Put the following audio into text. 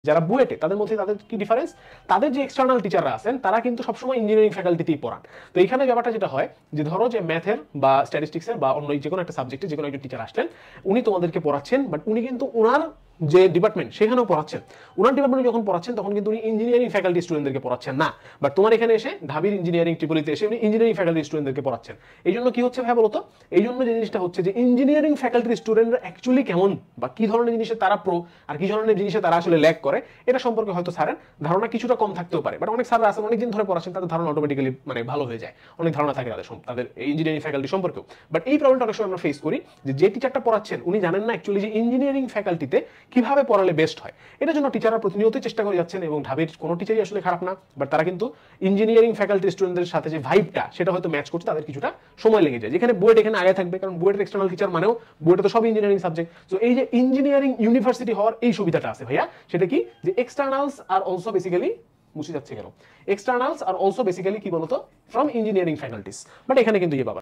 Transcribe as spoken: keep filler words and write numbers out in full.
যারা বুয়েটে তাদের মধ্যে তাদের কি ডিফারেন্স, তাদের যে এক্সটার্নাল টিচাররা আছেন তারা কিন্তু সবসময় ইঞ্জিনিয়ারিং ফ্যাকাল্টিতেই পড়ান। তো এখানে ব্যাপারটা যেটা হয় যে ধরো যে ম্যাথের বা স্ট্যাটিস্টিক্সের বা অন্য যে কোনো একটা সাবজেক্টে যে কোনো একজন টিচার আসলেন, উনি তোমাদেরকে পড়াচ্ছেন, বাট উনি কিন্তু ওনার যে ডিপার্টমেন্ট সেখানেও পড়াচ্ছেন। ওনার ডিপার্টমেন্টে যখন পড়াচ্ছেন তখন কিন্তু উনি ইঞ্জিনিয়ারিং ফ্যাকাল্টি স্টুডেন্টদেরকে পড়াচ্ছেন না, বাট তোমার এখানে এসে ঢাবির ইঞ্জিনিয়ারিং ট্রিপলিতে এসে উনি ইঞ্জিনিয়ারিং ফ্যাকাল্টি স্টুডেন্টদেরকে পড়াচ্ছেন। এই জন্য কি হচ্ছে ভাই বলতো, এই জন্য যে জিনিসটা হচ্ছে যে ইঞ্জিনিয়ারিং ফ্যাকাল্টির স্টুডেন্টরা অ্যাকচুয়ালি কেমন বা কি ধরনের জিনিসে তারা প্রো আর কি ধরনের জিনিসে তারা আসলে ল্যাক করে, এটা সম্পর্কে হয়তো স্যারের ধারণা কিছুটা কম থাকতেও পারে। বাট অনেক স্যাররা আছেন অনেকদিন ধরে পড়াচ্ছেন, তাদের ধারণা অটোমেটিক্যালি মানে ভালো হয়ে যায়, অনেক ধারণা থাকে তাদের তাদের ইঞ্জিনিয়ারিং ফ্যাকাল্টি সম্পর্কেও। বাট এই প্রবলেমটা অনেক সময় আমরা ফেস করি যে যে টিচারটা পড়াচ্ছেন উনি জানেন না অ্যাকচুয়ালি যে ইঞ্জিনিয়ারিং ফ্যাকাল্টিতে কিভাবে পড়ালে বেস্ট হয়। এটার জন্য টিচাররা প্রতিনিয়তই চেষ্টা করে যাচ্ছেন, এবং ঢাবির কোনো টিচারই আসলে খারাপ না, বাট তারা কিন্তু ইঞ্জিনিয়ারিং ফ্যাকাল্টি স্টুডেন্টদের সাথে যে ভাইবটা সেটা হয়তো ম্যাচ করতে তাদের কিছুটা সময় লেগে যায়। যেখানে বুয়েট এখানে আগে থাকবে, কারণ বুয়েটের এক্সটার্নাল টিচার মানেও বুয়েটে তো সব ইঞ্জিনিয়ারিং সাবজেক্ট। তো এই যে ইঞ্জিনিয়ারিং ইউনিভার্সিটি হওয়ার এই সুবিধাটা আছে ভাইয়া, সেটা কি যে এক্সটার্নালস আর অলসো বেসিক্যালি মুছে যাচ্ছে কেন, এক্সটার্নালস আর অলসো বেসিক্যালি কি বলতো ফ্রম ইঞ্জিনিয়ারিং ফ্যাকাল্টিস। বাট এখানে কিন্তু ইয়ে বাবা